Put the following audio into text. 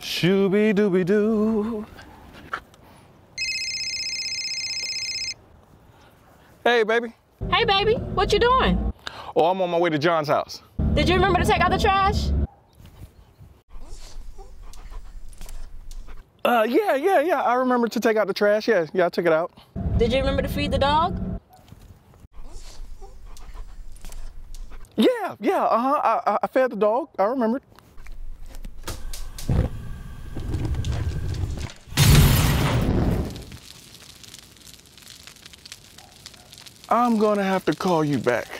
Shooby-dooby-doo. Hey, baby. Hey, baby, what you doing? Oh, I'm on my way to John's house. Did you remember to take out the trash? Yeah. I remember to take out the trash. Yeah, I took it out. Did you remember to feed the dog? Yeah, I fed the dog. I remembered. I'm gonna have to call you back.